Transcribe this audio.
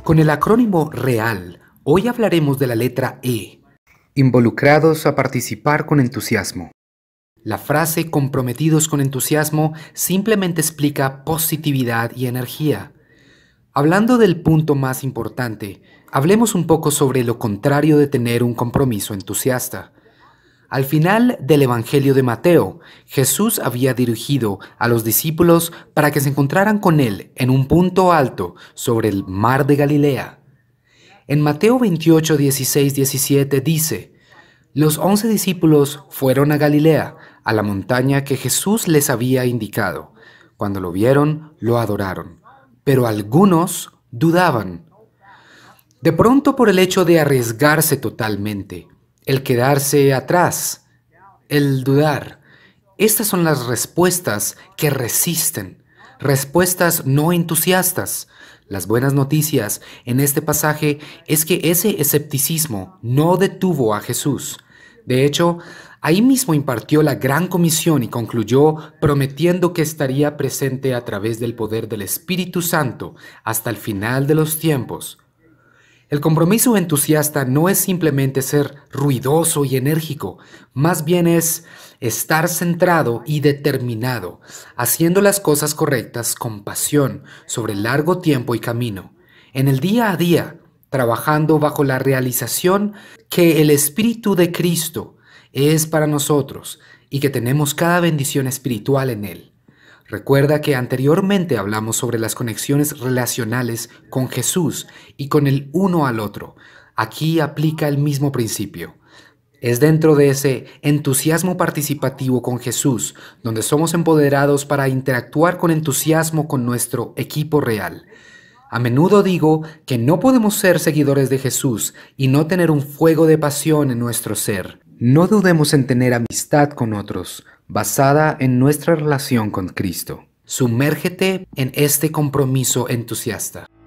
Con el acrónimo REAL, hoy hablaremos de la letra E. Involucrados a participar con entusiasmo. La frase comprometidos con entusiasmo simplemente explica positividad y energía. Hablando del punto más importante, hablemos un poco sobre lo contrario de tener un compromiso entusiasta. Al final del Evangelio de Mateo, Jesús había dirigido a los discípulos para que se encontraran con Él en un punto alto sobre el mar de Galilea. En Mateo 28, 16, 17 dice: Los 11 discípulos fueron a Galilea, a la montaña que Jesús les había indicado. Cuando lo vieron, lo adoraron, pero algunos dudaban. De pronto, por el hecho de arriesgarse totalmente, el quedarse atrás, el dudar, estas son las respuestas que resisten, respuestas no entusiastas. Las buenas noticias en este pasaje es que ese escepticismo no detuvo a Jesús. De hecho, ahí mismo impartió la gran comisión y concluyó prometiendo que estaría presente a través del poder del Espíritu Santo hasta el final de los tiempos. El compromiso entusiasta no es simplemente ser ruidoso y enérgico, más bien es estar centrado y determinado, haciendo las cosas correctas con pasión sobre largo tiempo y camino, en el día a día, trabajando bajo la realización que el Espíritu de Cristo es para nosotros y que tenemos cada bendición espiritual en Él. Recuerda que anteriormente hablamos sobre las conexiones relacionales con Jesús y con el uno al otro. Aquí aplica el mismo principio. Es dentro de ese entusiasmo participativo con Jesús donde somos empoderados para interactuar con entusiasmo con nuestro equipo real. A menudo digo que no podemos ser seguidores de Jesús y no tener un fuego de pasión en nuestro ser. No dudemos en tener amistad con otros, basada en nuestra relación con Cristo. Sumérgete en este compromiso entusiasta.